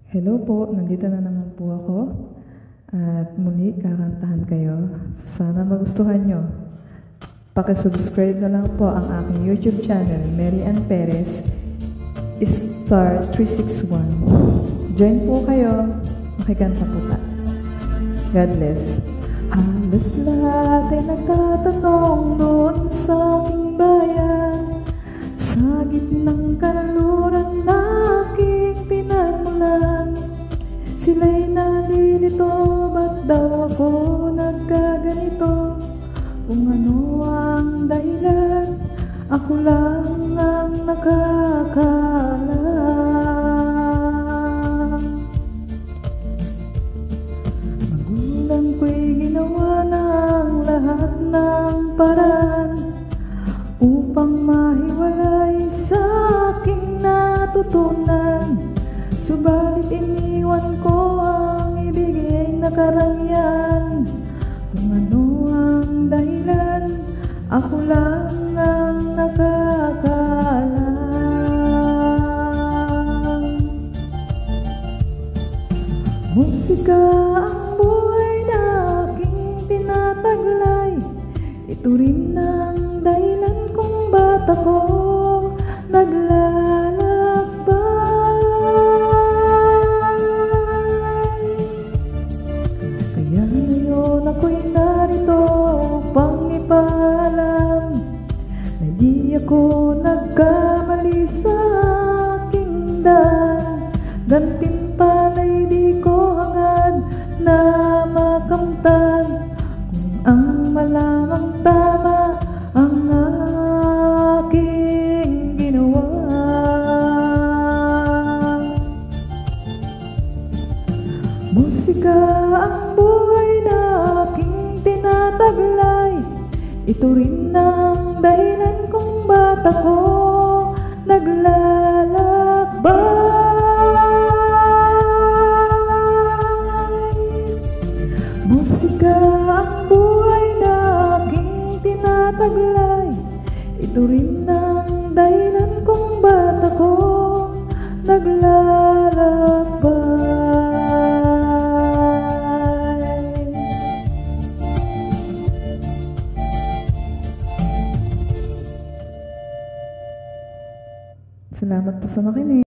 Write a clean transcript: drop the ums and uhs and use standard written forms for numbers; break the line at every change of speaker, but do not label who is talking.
Hello po, nandito na naman po ako at muli kakantahan kayo. Sana magustuhan nyo. Pakisubscribe na lang po ang aking YouTube channel, Mary Ann Perez, Star 361. Join po kayo, makikanta po ta. God bless. Halos lahat ay nagtatanong noon sa aking bayan, sa gitnang kanluran na aking pinagmulan. Sila'y nalilito, ba't daw ako nagkaganito? Kung ano ang dahilan, ako lang ang nakakaalam. Magulang ko'y ginawa ng lahat ng paraan upang mahiwalay sa aking natutunan. Subalit iniwan ko ang ibigay na karangyaan. Kung ano ang dahilan, ako lang ang nakakaalam. Musika ang buhay na aking tinataglay. Ito rin ang dahilan kung ba't ako naglalakbay. Kaya ngayon ako'y narito upang ipaalam na di ako nagkamali sa aking daan. Gantimpala'y di ko hangad na makamtan kung ang malamang tama ang aking ginawa. Musika ang buhay na aking tinataglay. Ito rin ang dahilan kung ba't ako naglalakbay. Musika ang buhay na aking tinataglay. Ito rin ang dahilan kung ba't ako naglalakbay. Salamat po sa makinig.